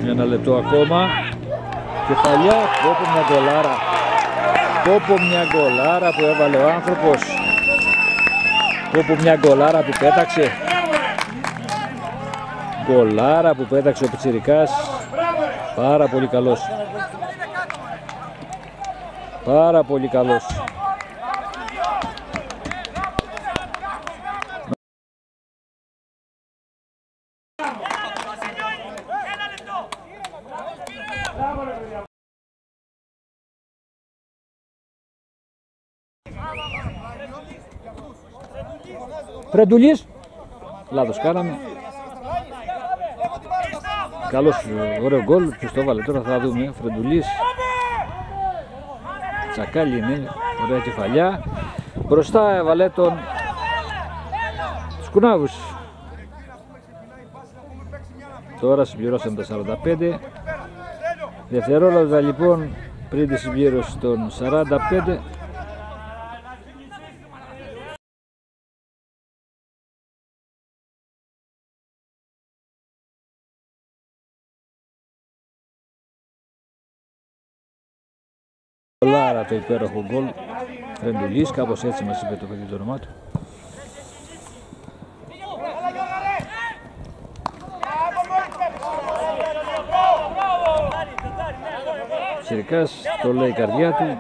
Ένα λεπτό ακόμα. Κεφαλιά, πόπο μια γκολάρα. Πόπο μια γκολάρα που έβαλε ο άνθρωπος. Πόπο μια γκολάρα που πέταξε. Γκολάρα που πέταξε ο πιτσιρικάς. Πάρα πολύ καλός. Πάρα πολύ καλός. Φρεντουλής. Λάθος κάναμε. Καλός, ωραίο γκολ. Ποιος το έβαλε τώρα θα δούμε. Φρεντουλής. Τσακάλι είναι. Ωραία κεφαλιά. Μπροστά έβαλε τους κουνάβους. Τώρα συμπληρώσαμε τα 45. Δευτερόλεπτα λοιπόν πριν τη συμπλήρωση των 45. Γκολάρα το υπέροχο γκολ Φρεντουλής, κάπως έτσι μας είπε το παιδί το όνομά του. Συρικάς, το λέει η καρδιά του.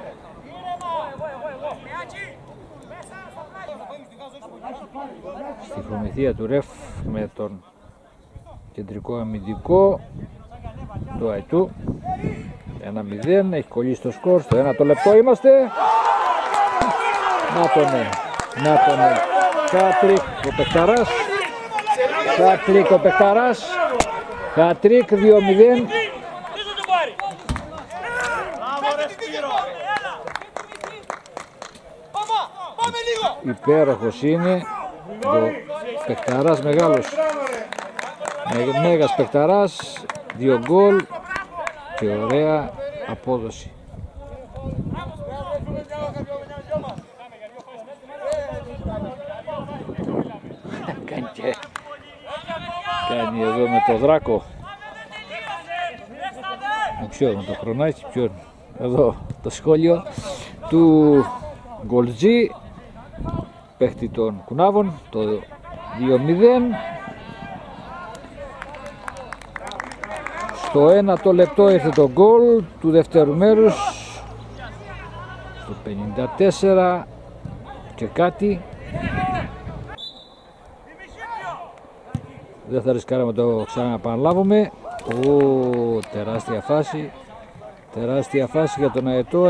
Στη προμηθεία του ρεφ με τον κεντρικό αμυντικό του Αϊτού. 1-0, έχει κολλήσει το σκορ, στο 1 λεπτό είμαστε. Να τον ναι. Χατρίκ ο Πεχταράς. Χατρίκ ο Πεχταράς. Χατρίκ 2-0. Υπέροχος είναι ο Πεχταράς, μεγάλος. Μέγας Πεχταράς, 2 γκολ. Και ωραία απόδοση. Κάνει εδώ με το δράκο. Με το χρονάκι, εδώ το σχόλιο του Γκολτζή, παίχτη των Κουνάβων, το 2-0. Στο 1 λεπτό ήρθε το γκολ του δεύτερου μέρους, στο 54 και κάτι. Δεν θα ρισκάραμε το ξαναπαναλάβουμε. Τεράστια φάση για τον Αετό.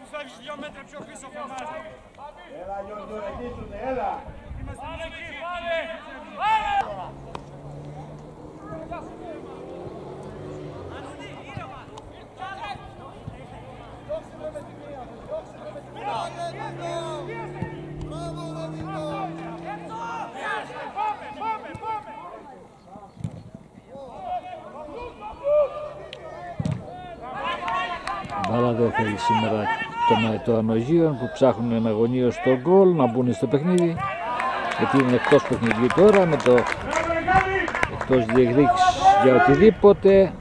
Μπάλα δεν θέλει σήμερα τον Αετό Ανογείων που ψάχνουν εναγωνίως το γκολ να μπουν στο παιχνίδι, γιατί είναι εκτός παιχνιδιού τώρα, με το εκτός διεκδίκησης για οτιδήποτε.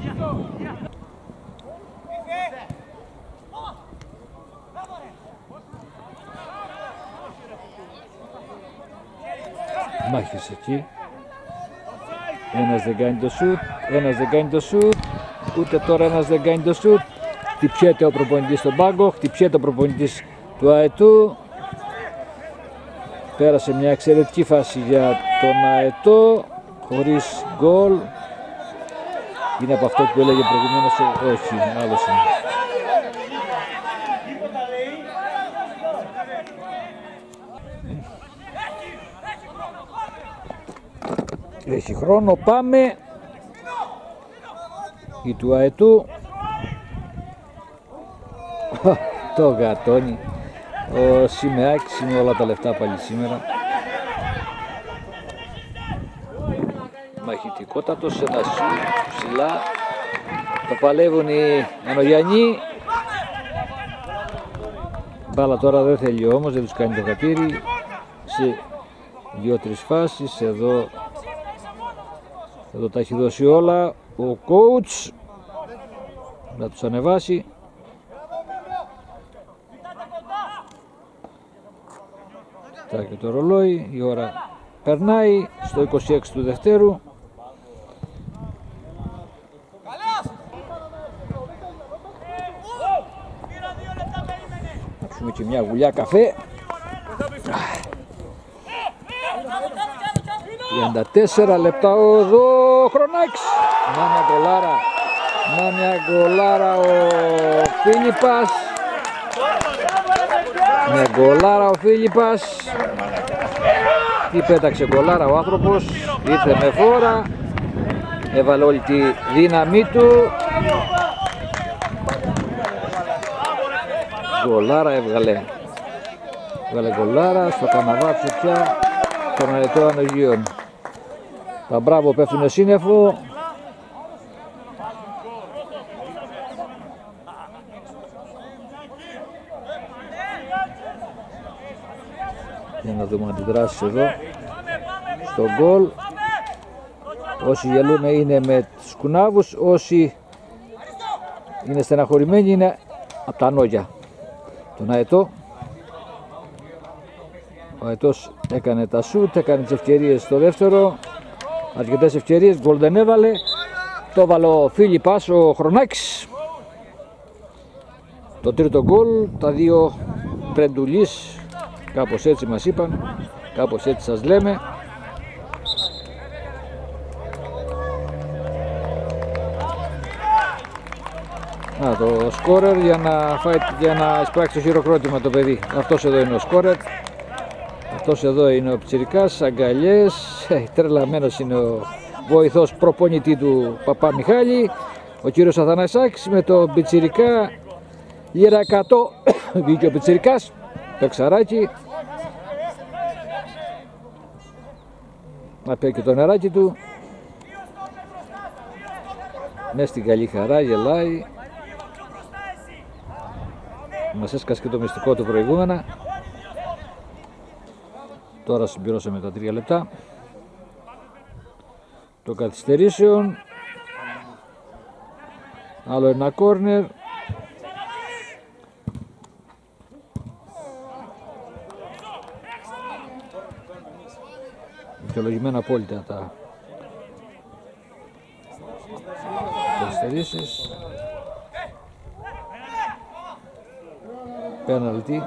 Μάχες εκεί. Ένας δεν κάνει το σουτ, ούτε τώρα ένας δεν κάνει το σουτ. Χτυπιέται ο προπονητής στον πάγκο, χτυπιέται ο προπονητής του Αετού. Πέρασε μια εξαιρετική φάση για τον Αετό, χωρίς γκολ. Είναι από αυτό που έλεγε προηγουμένως, όχι, άλλος είναι. Έχει χρόνο, πάμε. Η του Αετού. Το γατόνι. Ο Σιμεάκης είναι όλα τα λεφτά πάλι σήμερα. Μαχητικότατος, ένα ψηλά. Το παλεύουν οι Ανογιαννοί. Μπάλα τώρα δεν θέλει όμως, δεν τους κάνει το χατήρι. Σε 2-3 φάσεις, εδώ τα έχει δώσει όλα ο coach να τους ανεβάσει. Και το ρολόι, η ώρα περνάει στο 26 του δευτέρου. Να ψούμε και μια γουλιά καφέ. 34 λεπτά εδώ ο Χρονάκης. Να μια γκολάρα. Να μια γκολάρα ο Φίλιππας. Με γκολάρα ο Φίλιππας. Τι πέταξε γκολάρα ο άνθρωπος. Ήρθε με φόρα. Έβαλε όλη τη δύναμή του. Γκολάρα έβγαλε. Έβγαλε γκολάρα στο καναβάτσο πια των Αετό Ανογείων. Τα μπράβο πέφτουνε σύννεφο. Για να δούμε αντιδράσεις εδώ στο γκολ. Όσοι γελούν είναι με τους κουνάβους, όσοι είναι στεναχωρημένοι είναι από τα νόγια. Τον Αετό. Ο Αετός έκανε τα σούτ, έκανε τις ευκαιρίες στο δεύτερο. Αρκετές ευκαιρίες, γκολ δεν έβαλε. Το έβαλε ο Φίλιππας, ο Χρονάκης. Το τρίτο γκολ, τα δύο Πρεντουλής. Κάπως έτσι μας είπαν, κάπως έτσι σας λέμε. Να το σκόρερ για να εισπράξει το χειροκρότημα το παιδί. Αυτός εδώ είναι ο σκόρερ. Αυτός εδώ είναι ο πιτσιρικάς, αγκαλιές. Τρελαμένος είναι ο βοηθός προπονητή του Παπά Μιχάλη. Ο κύριος Αθανασάκης με το πιτσιρικά λίρα 100. Βγήκε ο πιτσιρικάς, το εξαράκι. Να πει και το νεράκι του. Μες στην καλή χαρά, γελάει. Μας έσκασε και το μυστικό του προηγούμενα. Τώρα συμπληρώσαμε τα 3 λεπτά των καθυστερήσεων. Άλλο ένα κόρνερ. Δικαιολογημένα απόλυτα τα καθυστερήσεις. Πέναλτι.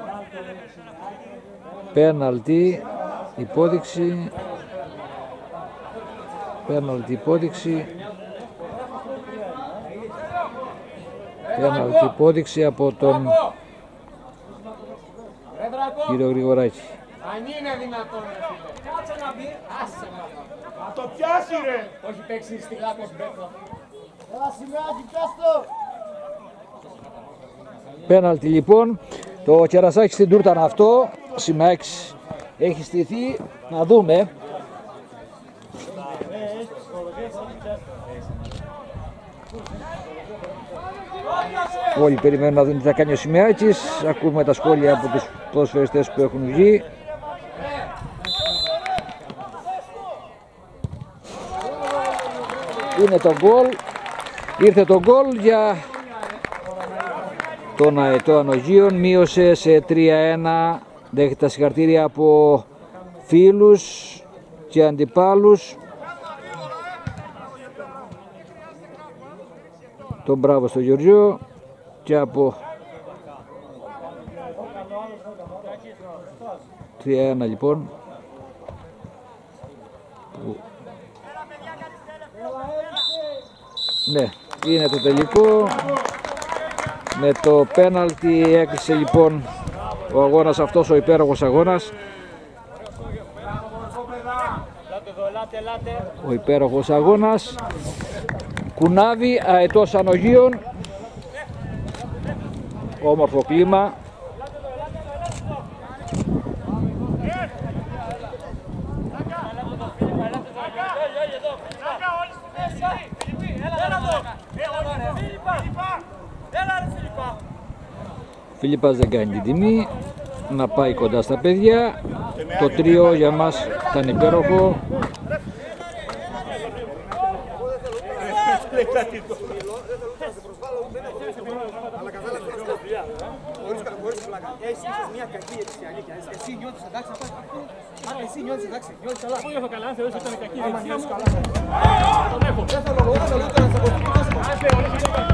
Πέναλτι. Υπόδειξη. Πέναλτι υπόδειξη. Πέναλτι υπόδειξη από τον κύριο Γρηγοράκη. Αν είναι δυνατόν, κάτσε να μπει, άσε να το πιάσει ρε. Όχι παίξει στη γάτος μπέκο. Έλα σημαίακι, πιάστο. Πέναλτι λοιπόν, το κερασάκι στην τούρτα είναι αυτό. Σημαίακης έχει στηθεί, να δούμε. Όλοι περιμένουν να δουν τι θα κάνει ο Σημαίακης. Ακούμε τα σχόλια από τους ποδοσφαιριστές που έχουν βγει. Είναι το γκολ. Ήρθε το γκολ για τον Αετό Ανογείων. Μείωσε σε 3-1. Δέχεται τα συγχαρητήρια από φίλους και αντιπάλους. Τον μπράβο στο Γεωργιό και από 3-1 λοιπόν. Ναι, είναι το τελικό. Με το πέναλτι έκλεισε λοιπόν ο αγώνας αυτός, ο υπέροχος αγώνας. Ο υπέροχος αγώνας. Κουνάβι, Αετός Ανογείων. Όμορφο κλίμα. Φίλιππας δεν κάνει την τιμή, να πάει κοντά στα παιδιά. Το τρίο για μας ήταν υπέροχο. Εσύ νιώθεις εντάξει να πάει. Άρα εσύ νιώθεις εντάξει, νιώθεις καλά. Εγώ νιώθω καλά, αν θεωρείς ότι ήταν κακή η δεξιά μου. Τον έχω. Δεν θα λογοδοτώ, ούτε να σε βοηθήσω.